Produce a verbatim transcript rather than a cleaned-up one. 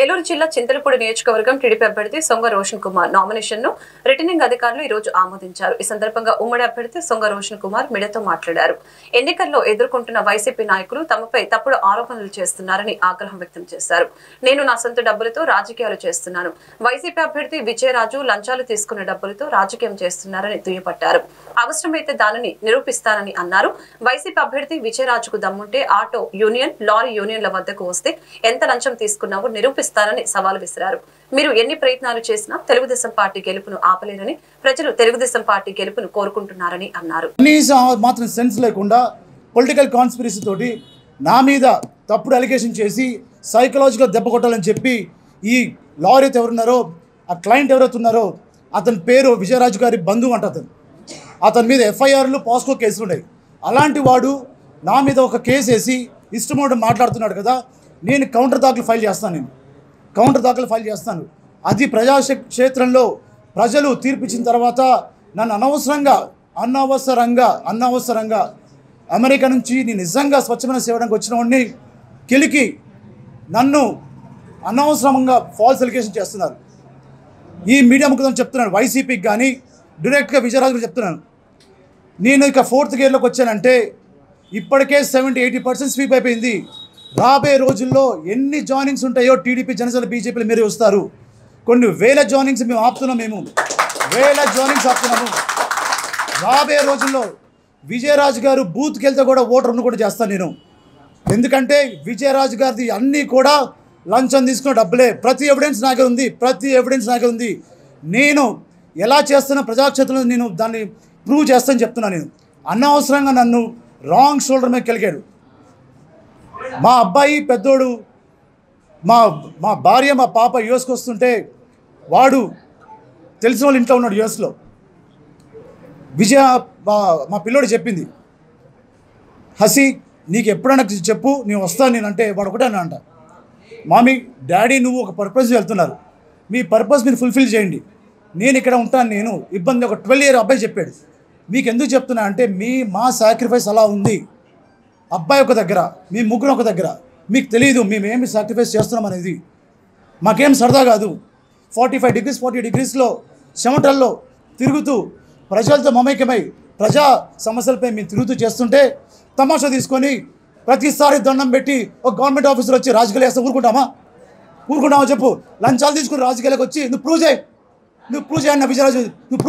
ఏలూరు జిల్లా చింతలపూడి నియోజకవర్గం టీడీపీ అభ్యర్థి సొంగ రోషన్ కుమార్ నామినేషన్ ను రిటర్నింగ్ అధికారులు ఈ రోజు ఆమోదించారు. ఈ సందర్భంగా ఉమ్మడి అభ్యర్థి సొంగ రోషన్ కుమార్ మీడియాతో మాట్లాడారు. ఎన్నికల్లో ఎదుర్కొంటున్న వైసీపీ నాయకులు తమపై తప్పుడు ఆరోపణలు చేస్తున్నారని ఆగ్రహం వ్యక్తం చేశారు. నేను నా సొంత డబ్బులతో రాజకీయాలు చేస్తున్నాను. వైసీపీ అభ్యర్థి విజయరాజు లంచాలు తీసుకున్న డబ్బులతో రాజకీయం చేస్తున్నారని దుయ్యబట్టారు. అవసరమైతే దానిని నిరూపిస్తానని అన్నారు. వైసీపీ అభ్యర్థి విజయరాజుకు దమ్ముంటే ఆటో యూనియన్, లారీ యూనియన్ల వద్దకు వస్తే ఎంత లంచం తీసుకున్నావో నిరూపిస్తానని సవాల్ విసిరారు. మీరు ఎన్ని ప్రయత్నాలు చేసినా తెలుగుదేశం పార్టీ గెలుపును ఆపలేరని, ప్రజలు తెలుగుదేశం పార్టీ గెలుపును కోరుకుంటున్నారని అన్నారు. మాత్రం సెన్స్ లేకుండా పొలిటికల్ కాన్స్పిరసీ తోటి నా మీద తప్పుడు అలిగేషన్ చేసి సైకలాజికల్ దెబ్బ కొట్టాలని చెప్పి ఈ లాయర్ అయితే ఎవరున్నారో, ఆ క్లయింట్ ఎవరైతే ఉన్నారో అతని పేరు విజయరాజు గారి బంధువు అంట. అతను అతని మీద ఎఫ్ఐఆర్లు, పాస్కో కేసులు ఉన్నాయి. అలాంటి వాడు నా మీద ఒక కేసు వేసి ఇష్టమోడు మాట్లాడుతున్నాడు కదా. నేను కౌంటర్ దాఖలు ఫైల్ చేస్తాను. నేను కౌంటర్ దాఖలు ఫైల్ చేస్తాను. అది ప్రజా క్షేత్రంలో ప్రజలు తీర్పిచ్చిన తర్వాత నన్ను అనవసరంగా అనవసరంగా అనవసరంగా అమెరికా నుంచి నేను నిజంగా స్వచ్ఛమైన సేవడానికి వచ్చిన వాడిని కెలికి నన్ను అనవసరంగా ఫాల్స్ ఎలిగేషన్ చేస్తున్నారు. ఈ మీడియా ముఖం చెప్తున్నాను, వైసీపీకి కానీ డైరెక్ట్గా విజయరాజు చెప్తున్నాను. నేను ఇక ఫోర్త్ గేర్లోకి వచ్చానంటే ఇప్పటికే సెవెంటీ ఎయిటీ పర్సెంట్ స్వీప్ అయిపోయింది. రాబోయే రోజుల్లో ఎన్ని జాయినింగ్స్ ఉంటాయో టీడీపీ, జనసేన, బీజేపీలు మీరు వస్తారు. కొన్ని వేల జాయినింగ్స్ మేము ఆపుతున్నాం. మేము వేల జాయినింగ్స్ ఆపుతున్నాము. రాబోయే రోజుల్లో విజయరాజు గారు బూత్కి వెళ్తే కూడా ఓటర్ను కూడా చేస్తాను నేను. ఎందుకంటే విజయరాజు గారిది అన్నీ కూడా లంచం తీసుకున్న డబ్బులే. ప్రతి ఎవిడెన్స్ నాకే ఉంది. ప్రతి ఎవిడెన్స్ నాకే ఉంది. నేను ఎలా చేస్తున్నా ప్రజాక్షేత్రంలో నేను దాన్ని ప్రూవ్ చేస్తానని చెప్తున్నాను. నేను అనవసరంగా నన్ను రాంగ్ షోల్డర్ మీద కలిగాడు. మా అబ్బాయి పెద్దోడు, మా మా భార్య, మా పాప యూఎస్కి వస్తుంటే వాడు తెలిసిన వాళ్ళు ఇంట్లో ఉన్నాడు యూఎస్లో. విజయ మా పిల్లోడు చెప్పింది, హసి నీకు ఎప్పుడైనా చెప్పు, నేను వస్తాను. నేను అంటే వాడు ఒకటే అంట, మామీ డాడీ నువ్వు ఒక పర్పస్ వెళ్తున్నారు, మీ పర్పస్ మీరు ఫుల్ఫిల్ చేయండి, నేను ఇక్కడ ఉంటాను. నేను ఇబ్బంది. ఒక ట్వెల్వ్ ఇయర్ అబ్బాయి చెప్పాడు. మీకు ఎందుకు చెప్తున్నా అంటే మీ మా సాక్రిఫైస్ అలా ఉంది. అబ్బాయి ఒక దగ్గర, మీ ముగ్గురు ఒక దగ్గర. మీకు తెలియదు మేమేమి సాక్రిఫైస్ చేస్తున్నాం అనేది. మాకేం సరదా కాదు. ఫార్టీ ఫైవ్ డిగ్రీస్ ఫార్టీ డిగ్రీస్లో చెమటల్లో తిరుగుతూ ప్రజలతో మమైక్యమై ప్రజా సమస్యలపై మేము తిరుగుతూ చేస్తుంటే తమాషా తీసుకొని ప్రతిసారి దండం పెట్టి ఒక గవర్నమెంట్ ఆఫీసర్ వచ్చి రాజకీయాలు వేస్తే ఊరుకుంటామా? ఊరుకుంటామా చెప్పు? లంచాలు తీసుకుని రాజకీయాలకు వచ్చి నువ్వు ప్రూవ్ చేయి, నువ్వు ప్రూవ్ చేయండి విజయరాజు, నువ్వు